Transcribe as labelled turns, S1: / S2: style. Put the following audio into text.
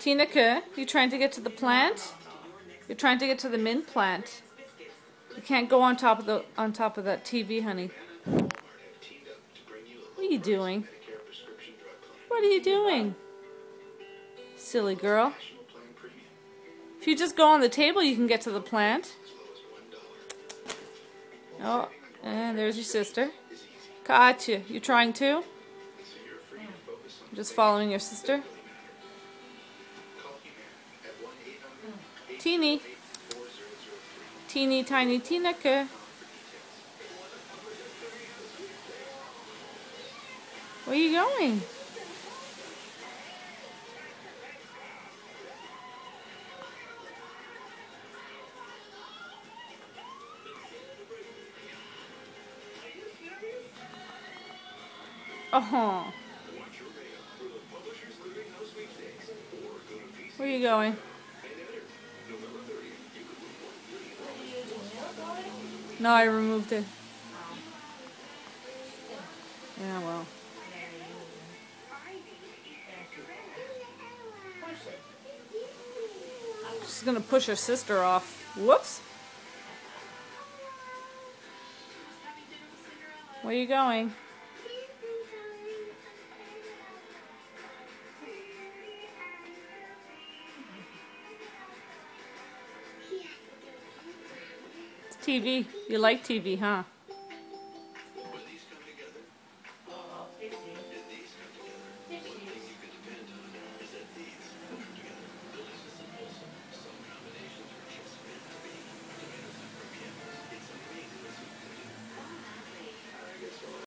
S1: Tinneke, you trying to get to the plant? You're trying to get to the mint plant. You can't go on top of that TV, honey. What are you doing? What are you doing? Silly girl. If you just go on the table, you can get to the plant. Oh, and there's your sister. Kaatje, you trying too? Just following your sister. Teeny tiny Tinneke. Where are you going? Oh. Where are you going? No, I removed it. Yeah, well. She's gonna push her sister off. Whoops. Where are you going? It's TV. You like TV, huh?